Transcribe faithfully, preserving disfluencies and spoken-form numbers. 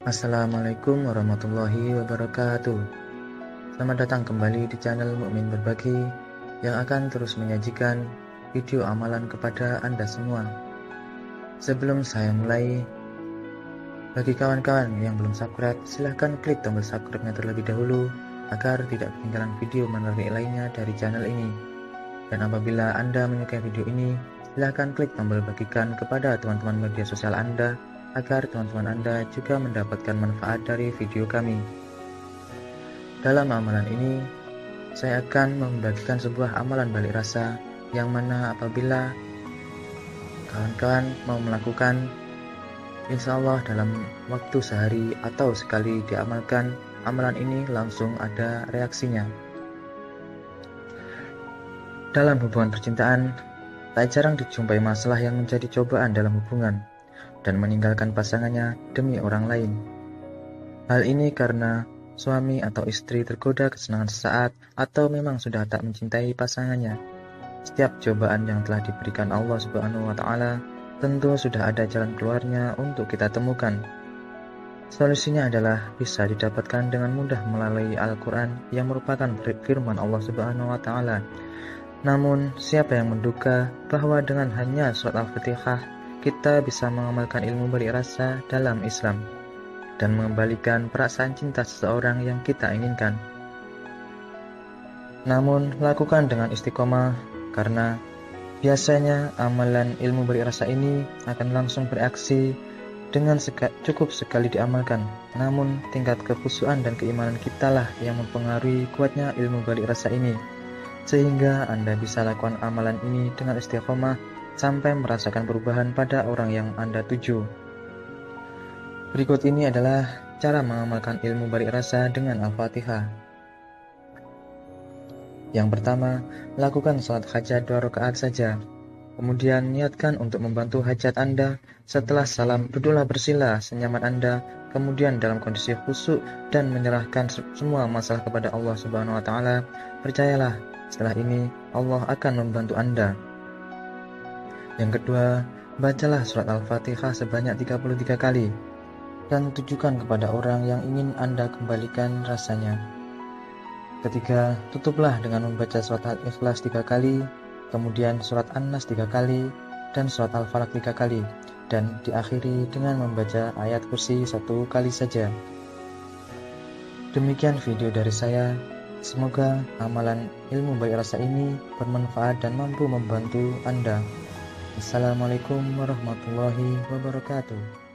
Assalamualaikum warahmatullahi wabarakatuh. Selamat datang kembali di channel Mukmin Berbagi yang akan terus menyajikan video amalan kepada Anda semua. Sebelum saya mulai, bagi kawan-kawan yang belum subscribe, silahkan klik tombol subscribe-nya terlebih dahulu agar tidak ketinggalan video menarik lainnya dari channel ini. Dan apabila Anda menyukai video ini, silahkan klik tombol bagikan kepada teman-teman media sosial Anda agar teman-teman Anda juga mendapatkan manfaat dari video kami. Dalam amalan ini, saya akan membagikan sebuah amalan balik rasa yang mana apabila kawan-kawan mau melakukan, insya Allah dalam waktu sehari atau sekali diamalkan, amalan ini langsung ada reaksinya. Dalam hubungan percintaan, tak jarang dijumpai masalah yang menjadi cobaan dalam hubungan dan meninggalkan pasangannya demi orang lain. Hal ini karena suami atau istri tergoda kesenangan sesaat atau memang sudah tak mencintai pasangannya. Setiap cobaan yang telah diberikan Allah Subhanahu wa taala tentu sudah ada jalan keluarnya untuk kita temukan. Solusinya adalah bisa didapatkan dengan mudah melalui Al-Qur'an yang merupakan firman Allah Subhanahu wa taala. Namun, siapa yang menduga bahwa dengan hanya surat Al-Fatihah kita bisa mengamalkan ilmu balik rasa dalam Islam dan mengembalikan perasaan cinta seseorang yang kita inginkan. Namun, lakukan dengan istiqomah karena biasanya amalan ilmu balik rasa ini akan langsung bereaksi dengan seka, cukup sekali diamalkan. Namun, tingkat kekhusyuan dan keimanan kita lah yang mempengaruhi kuatnya ilmu balik rasa ini, sehingga Anda bisa lakukan amalan ini dengan istiqomah sampai merasakan perubahan pada orang yang Anda tuju. Berikut ini adalah cara mengamalkan ilmu balik rasa dengan Al-Fatihah. Yang pertama, lakukan sholat hajat dua rakaat saja. Kemudian niatkan untuk membantu hajat Anda. Setelah salam, duduklah bersila senyaman Anda. Kemudian dalam kondisi khusyuk dan menyerahkan semua masalah kepada Allah Subhanahu wa taala. Percayalah, setelah ini Allah akan membantu Anda. Yang kedua, bacalah surat Al-Fatihah sebanyak tiga puluh tiga kali dan tujukan kepada orang yang ingin Anda kembalikan rasanya. Ketiga, tutuplah dengan membaca surat Al-Ikhlas tiga kali, kemudian surat An-Nas tiga kali, dan surat Al-Falaq tiga kali, dan diakhiri dengan membaca ayat kursi satu kali saja. Demikian video dari saya. Semoga amalan ilmu balik rasa ini bermanfaat dan mampu membantu Anda. Assalamualaikum warahmatullahi wabarakatuh.